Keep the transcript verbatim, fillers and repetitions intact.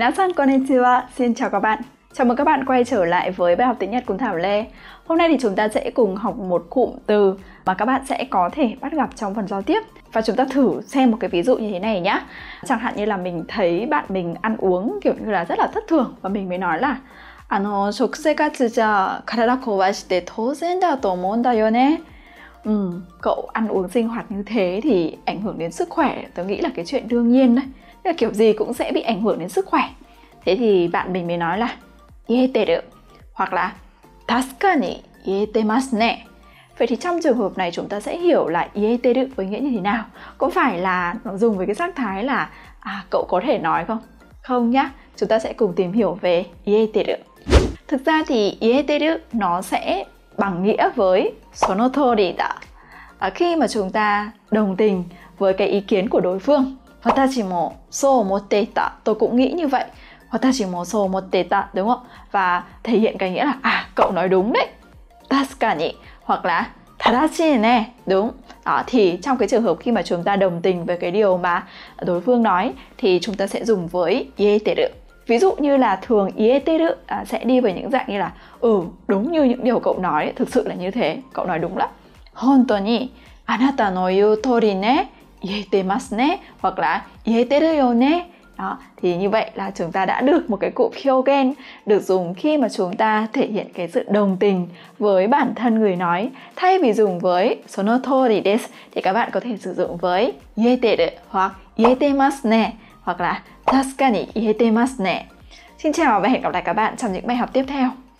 Minasan konnichiwa, xin chào các bạn. Chào mừng các bạn quay trở lại với bài học tiếng Nhật cùng Thảo Lê. Hôm nay thì chúng ta sẽ cùng học một cụm từ mà các bạn sẽ có thể bắt gặp trong phần giao tiếp. Và chúng ta thử xem một cái ví dụ như thế này nhá. Chẳng hạn như là mình thấy bạn mình ăn uống kiểu như là rất là thất thường và mình mới nói là Ano, shokusekatsu ja karada kowashite touzen da to omou da yo ne. Ừ, cậu ăn uống sinh hoạt như thế thì ảnh hưởng đến sức khỏe, tôi nghĩ là cái chuyện đương nhiên đấy. Là kiểu gì cũng sẽ bị ảnh hưởng đến sức khỏe. Thế thì bạn mình mới nói là ieteru hoặc là tasukani ietemasu ne. Vậy thì trong trường hợp này chúng ta sẽ hiểu là ieteru với nghĩa như thế nào? Có phải là nó dùng với cái sắc thái là à, cậu có thể nói không? Không nhá, chúng ta sẽ cùng tìm hiểu về ieteru. Thực ra thì ieteru nó sẽ bằng nghĩa với sonotori da. À, khi mà chúng ta đồng tình với cái ý kiến của đối phương, watashi mo sou omotte ita, tôi cũng nghĩ như vậy. Watashi mo sou omotte ita, đúng không? Và thể hiện cái nghĩa là à, cậu nói đúng đấy. Tasukani hoặc là tadashi ne, đúng. Đó, thì trong cái trường hợp khi mà chúng ta đồng tình với cái điều mà đối phương nói thì chúng ta sẽ dùng với ieteru. Ví dụ như là thường ieteru à, sẽ đi với những dạng như là ừ, đúng như những điều cậu nói ấy, thực sự là như thế, cậu nói đúng lắm. Hontou ni anata no iu tori ne ietemasu ne hoặc là ieteru yo ne. Đó, thì như vậy là chúng ta đã được một cái cụm hyogen được dùng khi mà chúng ta thể hiện cái sự đồng tình với bản thân người nói. Thay vì dùng với sonotori desu thì các bạn có thể sử dụng với ieteru hoặc ietemasu ne hoặc là tasukani ietemasu ne. Xin chào và hẹn gặp lại các bạn trong những bài học tiếp theo.